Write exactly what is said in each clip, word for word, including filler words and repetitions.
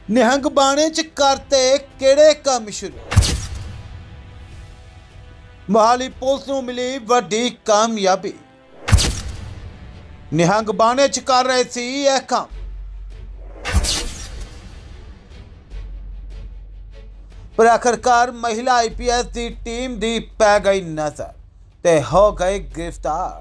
निहंग बाणे च करते किहड़े काम शुरू। मोहाली पुलिस नूं मिली वड्डी कामयाबी। निहंग बाणे च कर रहे सी यह काम। पर आखिरकार महिला आई पी एस की टीम दी पै गई नजर ते हो गए गिरफ्तार।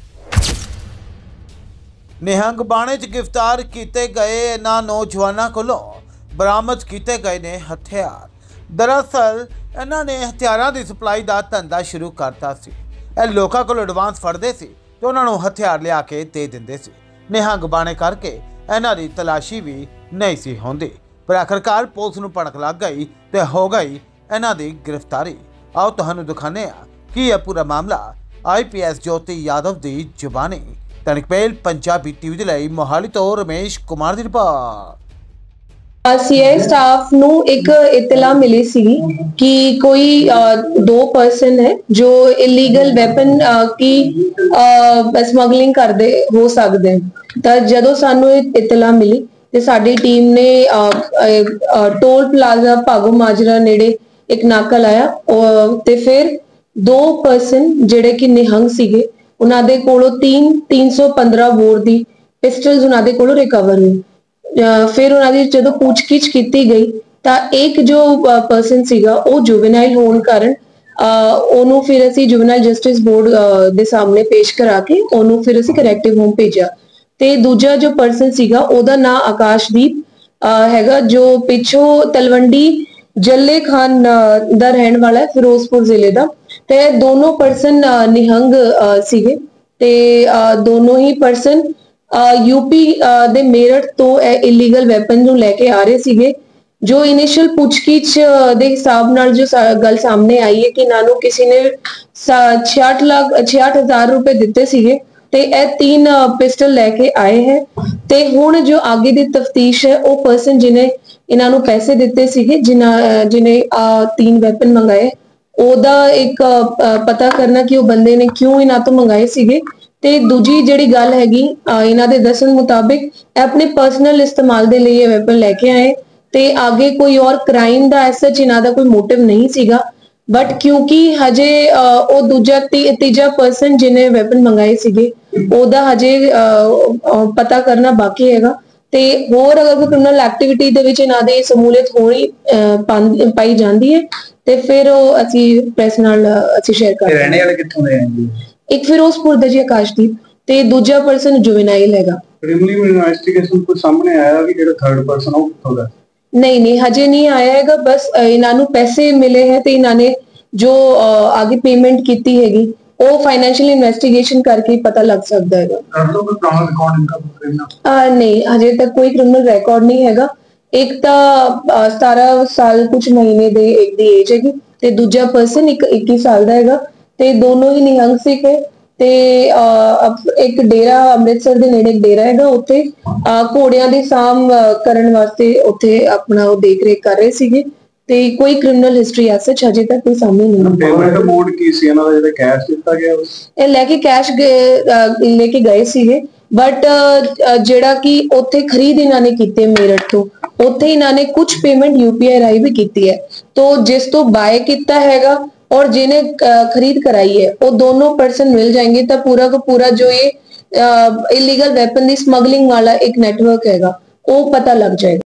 निहंग बाणे च गिरफ्तार किए गए इन्हां नौजवानों कोलों बरामद किए गए ने हथियार। दरअसल इन्हां ने हथियारों की सप्लाई का धंधा शुरू करता सी। इह लोकां कोलों एडवांस फड़दे सी ते उन्हां नूं हथियार लिया के दे दिंदे सी। निहंग बाणे करके इन्हां दी तलाशी भी नहीं सी होंदी। पर आखिरकार पुलिस नूं भड़क लग गई ते हो गई इन्हां दी गिरफ्तारी। आओ तुहानूं दिखाने आ कि यह पूरा मामला I P S Jyoti Yadav की जुबानी। तनिकपेल पंजाबी टीवी दे लई मोहाली तो रमेश कुमार दी रिपोर्ट। सी आई स्टाफ नू एक इतला मिली सी कि कोई दो पर्सन है जो इलीगल वेपन की स्मगलिंग करते हो सकते हैं। तो जदों सानू इतला मिली ते साडी टीम ने टोल प्लाजा भागो माजरा नेड़े एक नाका लाया ते फिर दो पर्सन जेड़े कि निहंग सीगे उन्हां दे कोलों तीन तीन सौ पंद्रह बोर दी पिस्टल्स उन्हां दे कोलों रिकवर हुई। फिर उन्होंने जो पूछगिछ की गई तो एक जो परसन सीगा वो जुवेनाइल होने कारण ओनू फिर असी जुवेनाइल जस्टिस बोर्ड दे सामने पेश करा के ओनू फिर असी करैक्टिव होम भेजा। ते दूजा जो परसन सीगा ओदा नाम आकाशदीप हैगा जो पिछों तलवंडी जल्ले खान दा रहने वाला है फिरोजपुर जिले का। ते दोनों परसन निहंग सीगे ते दोनों ही परसन यूपी दे मेरठ तो इलीगल वैपन नूं लेके आ रहे सीगे। जो इनिशियल पूछगिछ दे हिसाब नाल जो गल सामने आई है कि नानू किसी ने छियाठ लाख छियाठ हजार रुपए दिते सीगे ते ए तीन पिस्टल लेके आए हैं। ते हुण जो आगे दी तफ्तीश है वो पर्सन जिन्हें इन्हां नूं पैसे दिते सीगे जिन्हां जिन्हें तीन वैपन मंगाए ओदा एक पता करना कि वो बंदे ने क्यों इन्हां तो मंगाए सीगे। ते दूजी जिहड़ी गल हैगी इन्हां दे दस्सण मुताबिक अपने पर्सनल इस्तेमाल दे लई वैपन लेके आए ते आगे कोई और क्राइम दा ऐसा इन्हां दा कोई मोटिव नहीं सीगा। बट क्योंकि हजे ओ दूजा ती, तीजा पर्सन जिन्हें वैपन मंगाए सीगे ओदा हजे पता करना बाकी हैगा। ते होर अगर कोई क्रिमिनल एक्टिविटी दे विच इन्हां दी समूलियत होनी पाई जांदी है ते फिर असी प्रेस नाल असी शेयर कर रहने वाले कित्थों दे हैं। एक फिरोजपुर दा जी आकाशदीप ते दूजा पर्सन जुवेनाइल हैगा। क्रिमिनल इन्वेस्टिगेशन कोई सामने आया कि जेड़ा थर्ड पर्सन हो कित्थों दा? नहीं नहीं हजे नहीं आया हैगा। बस इन्हां नूं पैसे मिले हैं ते इन्हां ने जो आगे पेमेंट कीती हैगी वो फाइनेंशियल इन्वेस्टिगेशन करके पता लग सकता है। कर लो कोई क्रिमिनल रिकॉर्ड इनका क्रिमिनल नहीं हजे तक कोई क्रिमिनल रिकॉर्ड नहीं हैगा। एक ता सतारह साल कुछ महीने दे एक दी एज हैगी ते दूजा पर्सन एक इक्कीस साल दा हैगा ते दोनों ही निहंग सीगे। ते एक डेरा अमृतसर दे नेड़े एक डेरा हैगा उत्थे घोड़ियां दी साम करन वास्ते उत्थे अपना वो देख रेख कर रहे सीगे ते कोई क्रिमिनल हिस्ट्री ऐसा हजे तक कोई सामने नहीं। पेमेंट मोड की सी इन्हां दा जेड़ा कैश दित्ता गया ए लेके कैश लेके गए सीगे। बट जेड़ा कि उत्थे खरीद इन्हां ने कीते मेरठ तो उत्थे इन्हां ने कुछ पेमेंट यूपीआई राही भी कीती है। तो जिस तो बाय कीता हैगा और जिन्हें खरीद कराई है वो दोनों पर्सन मिल जाएंगे तो पूरा का पूरा जो ये इलीगल वेपन की स्मगलिंग वाला एक नेटवर्क हैगा वो पता लग जाएगा।